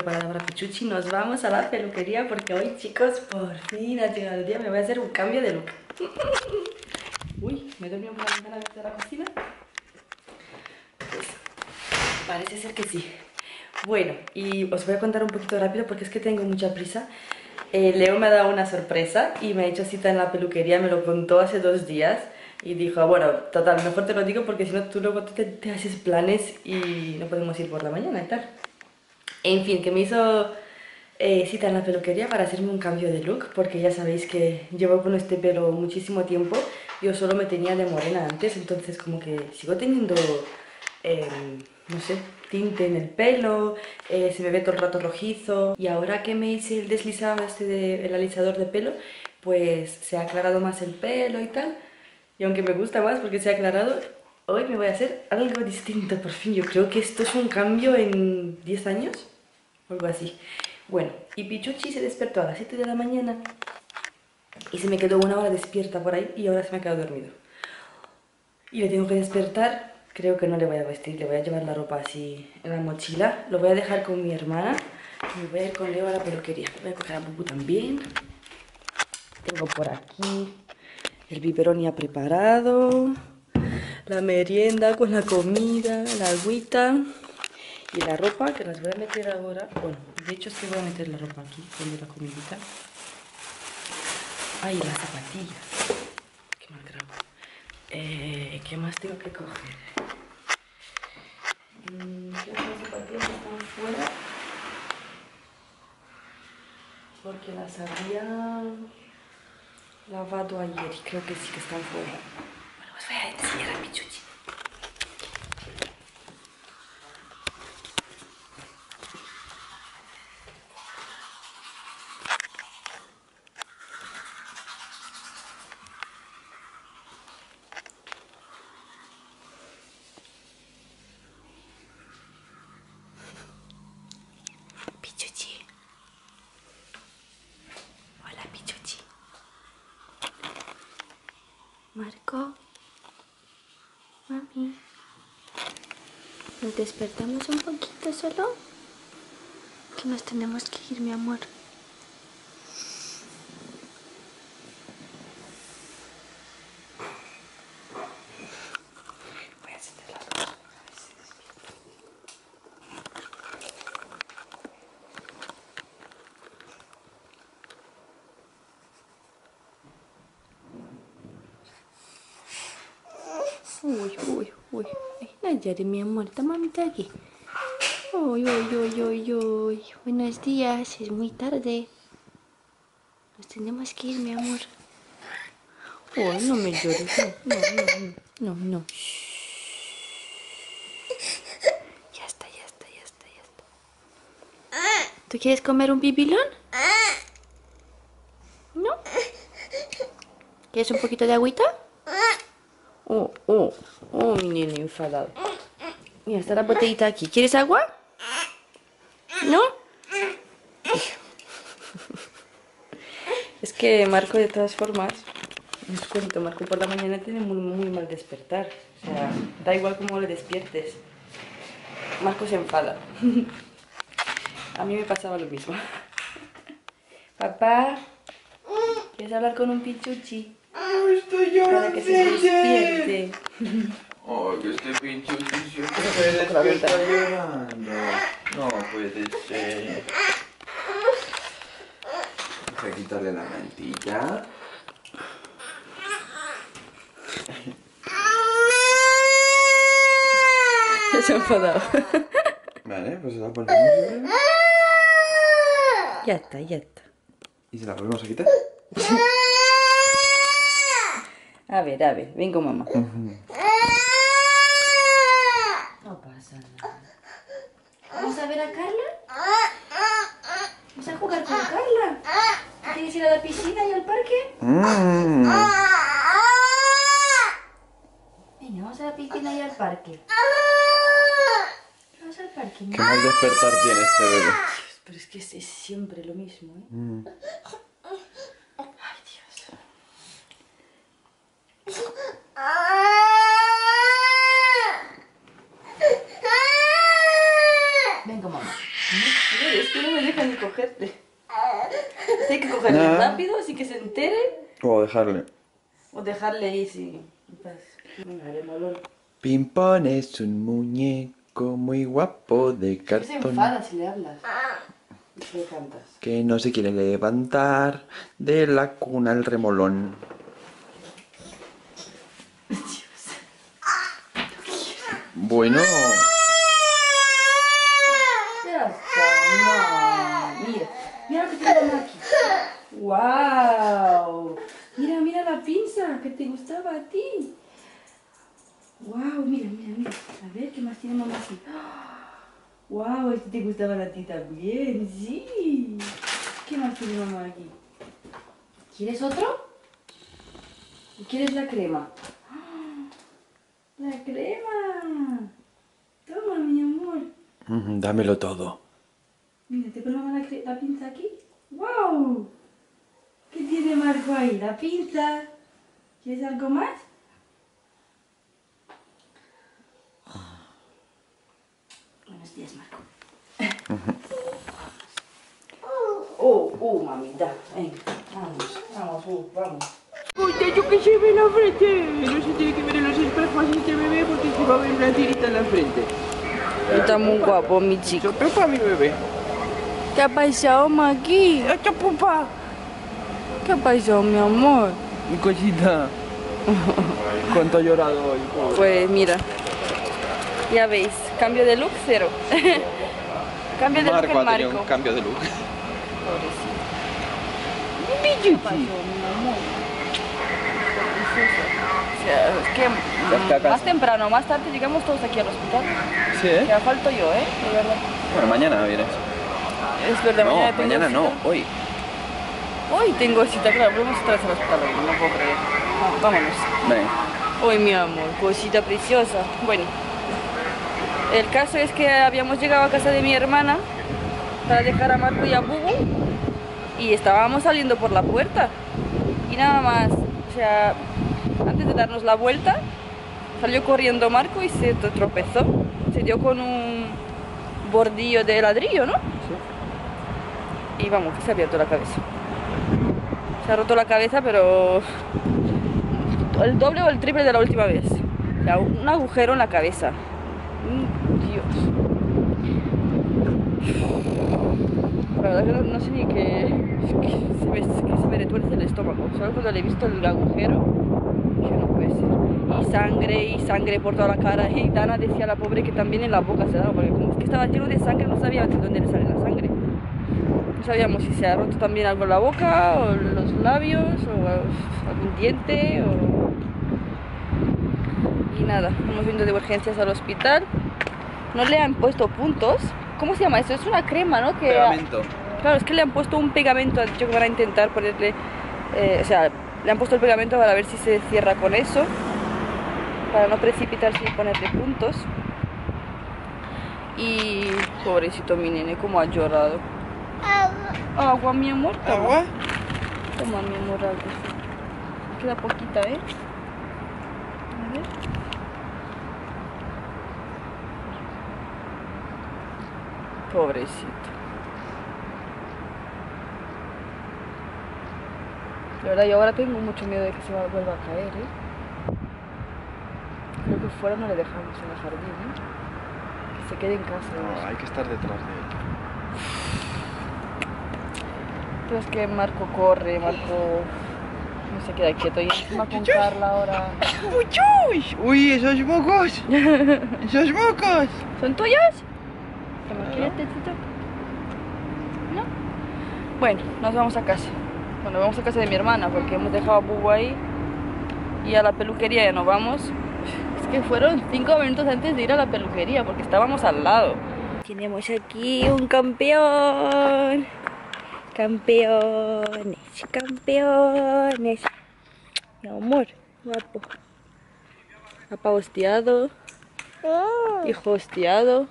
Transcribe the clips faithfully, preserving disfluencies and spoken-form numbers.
preparada para Pichuchi. Nos vamos a la peluquería porque hoy, chicos, por fin ha llegado el día. Me voy a hacer un cambio de look. Uy, me he dormido por la ventana de la cocina. Pues parece ser que sí. Bueno, y os voy a contar un poquito rápido porque es que tengo mucha prisa. Eh, Leo me ha dado una sorpresa y me ha hecho cita en la peluquería. Me lo contó hace dos días. Y dijo, bueno, total, mejor te lo digo porque si no tú luego te, te haces planes y no podemos ir por la mañana y tal. En fin, que me hizo eh, cita en la peluquería para hacerme un cambio de look, porque ya sabéis que llevo con este pelo muchísimo tiempo. Yo solo me tenía de morena antes, entonces como que sigo teniendo, eh, no sé, tinte en el pelo, eh, se me ve todo el rato rojizo. Y ahora que me hice el deslizado este de, el alisador de pelo, pues se ha aclarado más el pelo y tal. Y aunque me gusta más porque se ha aclarado, hoy me voy a hacer algo distinto por fin. Yo creo que esto es un cambio en diez años, o algo así. Bueno, y Pichuchi se despertó a las siete de la mañana y se me quedó una hora despierta por ahí y ahora se me ha quedado dormido. Y le tengo que despertar, creo que no le voy a vestir, le voy a llevar la ropa así en la mochila. Lo voy a dejar con mi hermana y me voy a ir con Leo a la peluquería. Voy a coger a Bubu también. Tengo por aquí el biberón ya preparado, la merienda con la comida, la agüita y la ropa que las voy a meter ahora. Bueno, de hecho es que voy a meter la ropa aquí, con la comidita. Ay, las zapatillas. Qué mal grabo. Eh, ¿Qué más tengo que coger? Mm, ¿Qué otras zapatillas están fuera? Porque las había lavado ayer y creo que sí que están fuera. Bueno, os voy a enseñar a Pichuchi. Pichuchi. Hola, Pichuchi. Marco. Mami. ¿Nos despertamos un poquito solo? Que nos tenemos que ir, mi amor. Voy a encender la luz. A ver si despierta. Uy, uy, uy. Ay, Nayari, mi amor, está mamita aquí. Uy, uy, uy, uy, uy. Buenos días, es muy tarde. Nos tenemos que ir, mi amor. Uy, no me llores. No, no, no, no, no. Ya está, ya está, ya está, ya está. ¿Tú quieres comer un bibilón? ¿No? ¿Quieres un poquito de agüita? Oh, oh, oh, mi niño enfadado. Mira, está la botellita aquí. ¿Quieres agua? ¿No? Es que Marco, de todas formas, les cuento, Marco por la mañana tiene muy, muy mal despertar. O sea, da igual cómo le despiertes. Marco se enfada. A mí me pasaba lo mismo. Papá, ¿quieres hablar con un Pichuchi? ¡No estoy llorando! Para que se despierte. ¡Oh, que este Pichuchi siempre se despierta llorando! No puede ser. Voy a quitarle la mantilla. Ya se ha enfadado. Vale, pues se la ponemos. Ya está, ya está. ¿Y se la volvemos a quitar? A ver, a ver, ven con mamá. No pasa nada. ¿Vamos a ver a Carla? ¿Vamos a jugar con Carla? ¿Quieres ir a la piscina y al parque? Mm. Venga, vamos a la piscina y al parque. Vamos al parque, ¿no? Qué mal despertar tiene este bebé. Pero es que es, es siempre lo mismo, ¿eh? Mm. Ay, Dios. Venga, mamá. No llores, que Hay que cogerle Nah. rápido, así que se entere. O dejarle. O dejarle ahí, sí. Venga, de molón. Pimpón es un muñeco muy guapo de Que se cartón enfada si le hablas. Y se le cantas. que no se quiere levantar de la cuna al remolón. Bueno, Ya está, no. Mira, mira lo que tengo aquí. ¡Wow! Mira, mira la pinza que te gustaba a ti. ¡Wow! Mira, mira, mira. A ver, ¿qué más tiene mamá aquí? ¡Wow! Este te gustaba a ti también, sí. ¿Qué más tiene mamá aquí? ¿Quieres otro? ¿Y quieres la crema? ¡La crema! Toma, mi amor. mm, dámelo todo. Mira, te ponemos la, cre- la pinza aquí. ¡Wow! ¿Qué tiene Marco ahí? La pinza. ¿Quieres algo más? Buenos días, Marco. Oh, oh, mamita. Venga, vamos, vamos, uh, vamos. Oye, yo que se ve la frente. No se tiene que ver en los espejos así que bebé porque se va a ver una tirita en la frente. Está muy guapo, mi chico. Esto es para mi bebé. ¿Qué ha pasado, Maki? ¡Esto, papá! ¿Qué ha pasado, mi amor? Mi cosita. ¿Cuánto ha llorado hoy? Pobre. Pues mira, ya veis, cambio de look cero. Cambio de look en Marco ha tenido Marco. un cambio de look. Pobrecito. Pichuchi. Pasó, mi amor. O sea, es que Ya está a mm, casa. más temprano, más tarde llegamos todos aquí al hospital. Sí, ¿eh? Ya falto yo, ¿eh? De verdad. Bueno, mañana vienes. Es verdad, No, mañana tengo mañana no, cita. hoy. Hoy tengo cita, claro, vamos otra vez al hospital hoy, no puedo creer. No, vámonos. Ven. Hoy, mi amor, cosita preciosa. Bueno, el caso es que habíamos llegado a casa de mi hermana para dejar a Marco y a Bubu y estábamos saliendo por la puerta y nada más, o sea, antes de darnos la vuelta salió corriendo Marco y se tro- tropezó, se dio con un bordillo de ladrillo, ¿no? Y vamos, que se ha abierto la cabeza. Se ha roto la cabeza, pero el doble o el triple de la última vez. O sea, un agujero en la cabeza. Mm, Dios. La verdad que no, no sé ni qué. Que se, me, que se me retuerce el estómago. Solo cuando le he visto el agujero, que no puede ser. Y sangre, y sangre por toda la cara. Y Dana decía a la pobre que también en la boca se daba, porque como es que estaba lleno de sangre, no sabía de dónde le sale la sangre. No sabíamos si se ha roto también algo en la boca, o los labios, o algún diente, o... Y nada, hemos venido de urgencias al hospital. No le han puesto puntos. ¿Cómo se llama esto? Es una crema, ¿no? Que Pegamento. Claro, es que le han puesto un pegamento. Han dicho que van a intentar ponerle... eh, o sea, le han puesto el pegamento para ver si se cierra con eso. Para no precipitarse y ponerle puntos. Y... pobrecito mi nene, cómo ha llorado. Agua, mi amor. Toma. ¿Agua? Toma, mi amor, agua. Queda poquita, ¿eh? A ver. Pobrecito. La verdad, yo ahora tengo mucho miedo de que se va- vuelva a caer, ¿eh? Creo que fuera no le dejamos en el jardín, ¿eh? Que se quede en casa. ¿no? No, hay que estar detrás de él. Pero es que Marco corre, Marco no se queda quieto. Y encima con Carla ahora... ¡Uy! ¡Uy, esos mocos! ¡Esos mocos! ¿Son tuyos? Toma, quédate, Tito. ¿No? Bueno, nos vamos a casa. Bueno, vamos a casa de mi hermana porque hemos dejado a Bubu ahí. Y a la peluquería ya no vamos. Es que fueron cinco minutos antes de ir a la peluquería porque estábamos al lado. Tenemos aquí un campeón. Campeones, campeones. Mi amor, guapo. Papá hostiado. Hijo hostiado.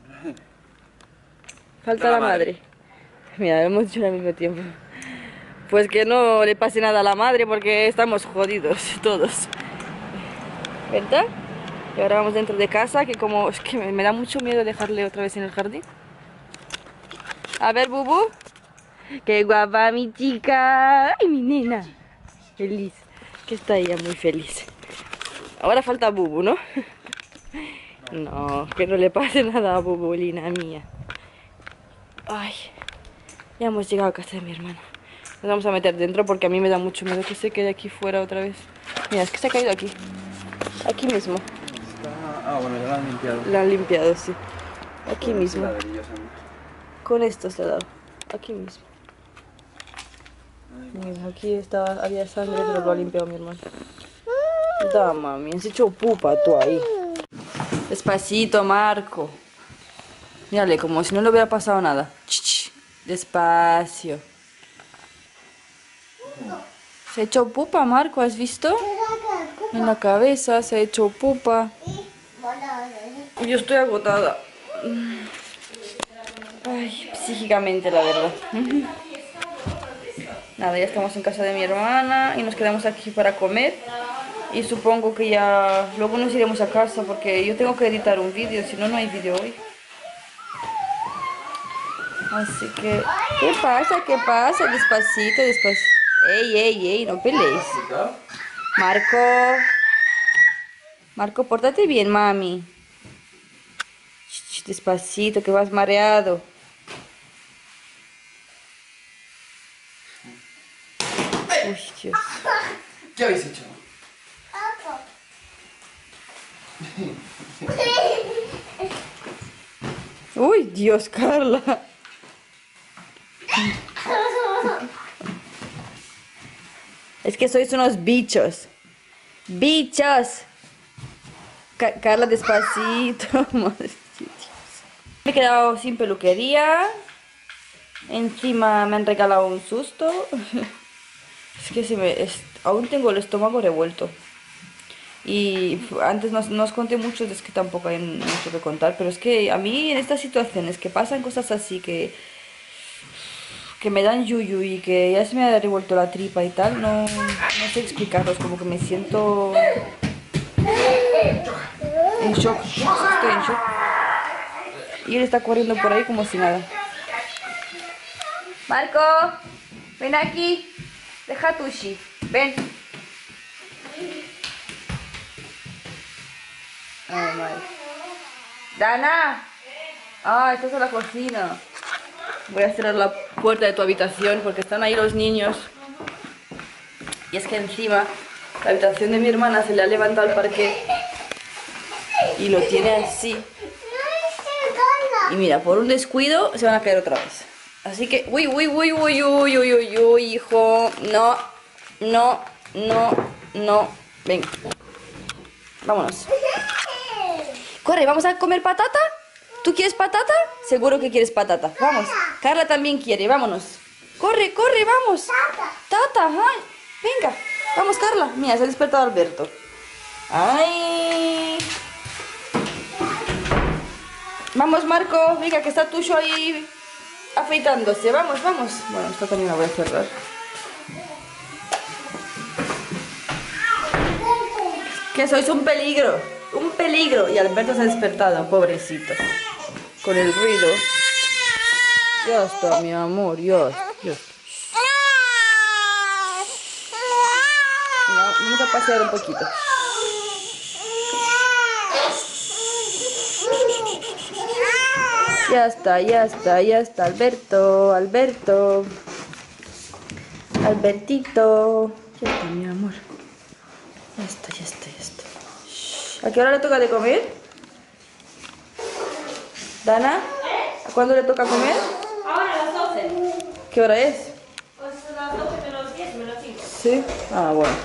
Falta la madre. Mira, lo hemos dicho al mismo tiempo. Pues que no le pase nada a la madre porque estamos jodidos todos. ¿Verdad? Y ahora vamos dentro de casa, que como es que me, me da mucho miedo dejarle otra vez en el jardín. A ver, Bubu. ¡Qué guapa mi chica! ¡Ay, mi nena! Feliz. Que está ella muy feliz. Ahora falta Bubu, ¿no? No, que no le pase nada a Bubulina mía. Ay, ya hemos llegado a casa de mi hermana. Nos vamos a meter dentro porque a mí me da mucho miedo que se quede aquí fuera otra vez. Mira, es que se ha caído aquí. Aquí mismo. Ah, bueno, ya la han limpiado. La han limpiado, sí. Aquí mismo. Ladrillos, amigo. Con esto se ha dado. Aquí mismo. Mira, aquí estaba, había sangre, pero lo ha limpiado mi hermano. Da, mami, has hecho pupa tú ahí. Despacito, Marco. Mírale, como si no le hubiera pasado nada. Ch, ch. Despacio. Se ha hecho pupa, Marco, ¿has visto? En la cabeza se ha hecho pupa. Yo estoy agotada. Ay, psíquicamente, la verdad. Nada, ya estamos en casa de mi hermana y nos quedamos aquí para comer. Y supongo que ya luego nos iremos a casa porque yo tengo que editar un vídeo, si no, no hay vídeo hoy. Así que... ¿Qué pasa? ¿Qué pasa? Despacito, despacito. Ey, ey, ey, no peleéis. Marco. Marco, pórtate bien, mami. Despacito, que vas mareado. Uy, Dios. ¿Qué habéis hecho? Uy, Dios, Carla. Es que sois unos bichos. Bichos. Ca- Carla, despacito. Madre de Dios. Me he quedado sin peluquería. Encima me han regalado un susto. Es que se me, es- aún tengo el estómago revuelto. Y antes no, no os conté mucho, es que tampoco hay mucho que contar. Pero es que a mí en estas situaciones que pasan cosas así que... que me dan yuyu y que ya se me ha revuelto la tripa y tal, no, no sé explicarlos, como que me siento en shock, estoy en shock. Y él está corriendo por ahí como si nada. Marco, ven aquí, deja a Tushi, ven. Ay, madre. Dana, ah, estás en la cocina. Voy a cerrar la puerta de tu habitación porque están ahí los niños. Y es que encima la habitación de mi hermana se le ha levantado el parquet y lo tiene así. Y mira, por un descuido se van a caer otra vez. Así que, uy, uy, uy, uy, uy, uy, uy, uy, hijo. No, no, no, no. Venga. Vámonos. Corre, ¿vamos a comer patata? ¿Tú quieres patata? Seguro que quieres patata. Vamos. Carla también quiere. Vámonos. Corre, corre, vamos. Tata, ay. Venga. Vamos, Carla. Mira, se ha despertado Alberto. Ay. Vamos, Marco. Venga, que está Tuyo ahí afeitándose. Vamos, vamos. Bueno, esta también la voy a cerrar. Que sois un peligro. Un peligro. Y Alberto se ha despertado, pobrecito. Con el ruido. Ya está, mi amor, ya está, ya está. Venga, vamos a pasear un poquito. Ya está, ya está, ya está, Alberto, Alberto. Albertito. Ya está, mi amor. Ya está, ya está, ya está. Shh. ¿A qué hora le toca de comer? Dana, ¿a cuándo le toca comer? Ahora a las doce. ¿Qué hora es? Pues a las doce menos diez, menos cinco. Sí. Ah, bueno.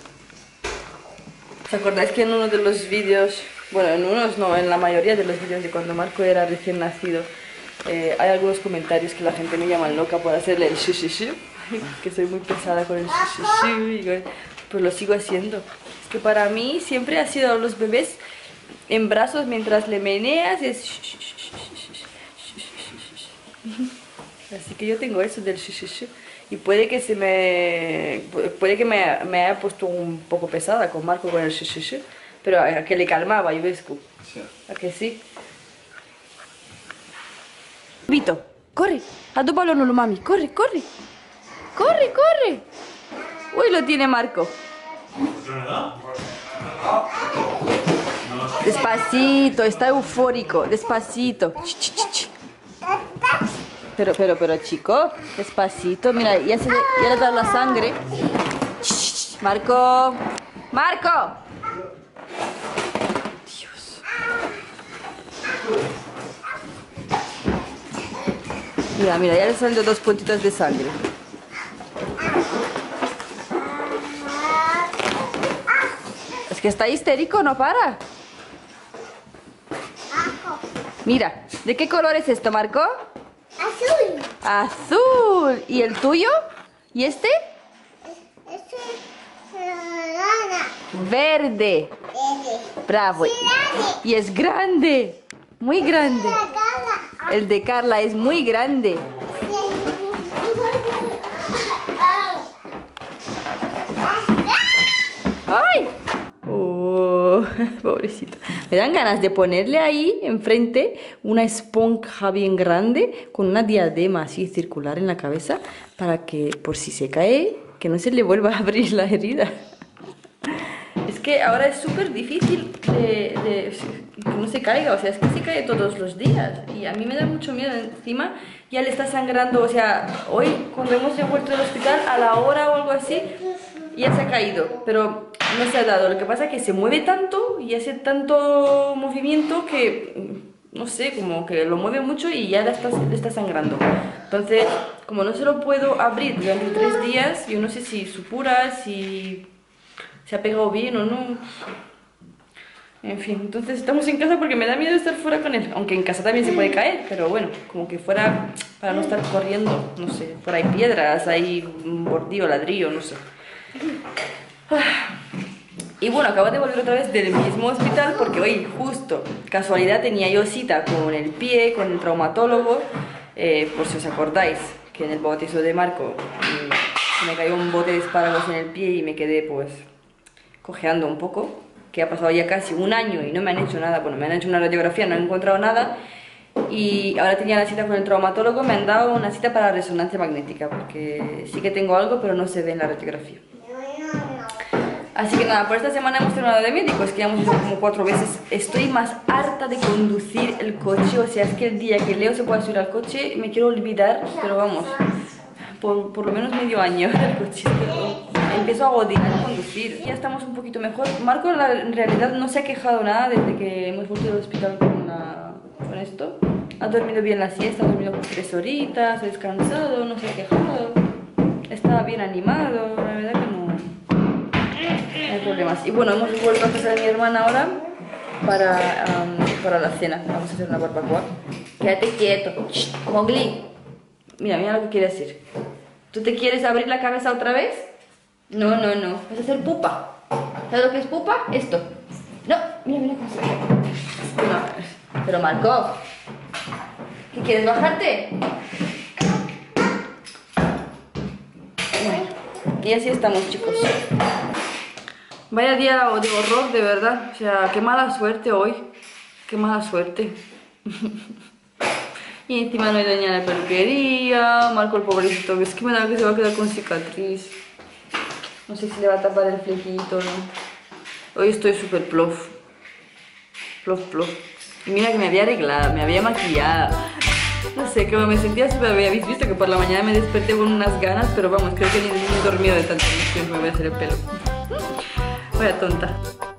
¿Os acordáis que en uno de los vídeos, bueno, en unos no, en la mayoría de los vídeos de cuando Marco era recién nacido, eh, hay algunos comentarios que la gente me llama loca por hacerle el shu shu shu, que soy muy pesada con el shu shu shu, y pues lo sigo haciendo. Es que para mí siempre ha sido los bebés en brazos mientras le meneas, es shu shu shu shu shu shu shu shu shu. Así que yo tengo eso del shu shu shu. Y puede que se me puede que me, me haya puesto un poco pesada con Marco con el shu shu shu, pero a que le calmaba, Ivescu. Sí. ¿A que sí? Vito, corre. A tu balón, no, mami. Corre, corre. Corre, corre. Uy, lo tiene Marco. Despacito, está eufórico. Despacito. Ch, ch, ch. Pero, pero, pero, chico, despacito. Mira, ya, se le, ya le da la sangre. Ch, Marco. Marco. Dios. Mira, mira, ya le salen dos puntitos de sangre. Es que está histérico, no para. Mira, ¿de qué color es esto, Marco? Azul. Azul. ¿Y el tuyo? ¿Y este? Este es naranja. Verde. Verde. Bravo. Sí, grande. Y es grande. Muy grande. La gala. El de Carla es muy grande. ¡Ay! Oh, pobrecito. Me dan ganas de ponerle ahí enfrente una esponja bien grande con una diadema así circular en la cabeza para que por si se cae, que no se le vuelva a abrir la herida. Es que ahora es súper difícil de, de que no se caiga, o sea, es que se cae todos los días y a mí me da mucho miedo. Encima ya le está sangrando, o sea, hoy cuando hemos vuelto del hospital a la hora o algo así, ya se ha caído, pero no se ha dado. Lo que pasa es que se mueve tanto y hace tanto movimiento que, no sé, como que lo mueve mucho y ya le está, le está sangrando. Entonces, como no se lo puedo abrir durante tres días, yo no sé si supura, si se ha pegado bien o no. En fin, entonces estamos en casa porque me da miedo estar fuera con él. Aunque en casa también se puede caer, pero bueno, como que fuera para no estar corriendo, no sé. Fuera hay piedras, hay un bordillo, ladrillo, no sé. Y bueno, acabo de volver otra vez del mismo hospital porque hoy justo, casualidad, tenía yo cita con el pie, con el traumatólogo, eh, por si os acordáis, que en el bautizo de Marco mm, me cayó un bote de espárragos en el pie y me quedé pues cojeando un poco, que ha pasado ya casi un año y no me han hecho nada. Bueno, me han hecho una radiografía, no he encontrado nada. Y ahora tenía la cita con el traumatólogo, me han dado una cita para resonancia magnética, porque sí que tengo algo, pero no se ve en la radiografía. Así que nada, por esta semana hemos terminado de médicos, que ya hemos ido como cuatro veces. Estoy más harta de conducir el coche, o sea, es que el día que Leo se pueda subir al coche me quiero olvidar, pero vamos, por, por lo menos medio año el coche. Empiezo a odiar conducir. Ya estamos un poquito mejor. Marco la, en realidad no se ha quejado nada desde que hemos vuelto del hospital con, la, con esto. Ha dormido bien la siesta, ha dormido por tres horitas, ha descansado, no se ha quejado. Está bien animado, la verdad que no, no hay problemas. Y bueno, hemos vuelto a pasar a mi hermana ahora para, um, para la cena. Vamos a hacer una barbacoa. Quédate quieto. Shh, Mowgli. Mira, mira lo que quiere decir. ¿Tú te quieres abrir la cabeza otra vez? No, no, no. Vas a hacer pupa. ¿Sabes lo que es pupa? Esto. No, mira, mira cómo se ve. No. Pero Marco, ¿qué quieres bajarte? Bueno, y así estamos, chicos. Vaya día de horror, de verdad. O sea, qué mala suerte hoy. Qué mala suerte. Y encima no hay dañada la peluquería. Marco el pobrecito, es que me da que se va a quedar con cicatriz. No sé si le va a tapar el flequito o no. Hoy estoy súper plof. Plof, plof. Y mira que me había arreglado, me había maquillado. No sé, que me sentía súper... Habéis visto que por la mañana me desperté con unas ganas, pero vamos, creo que ni he dormido de tanta emoción que me voy a hacer el pelo. Vaya tonta.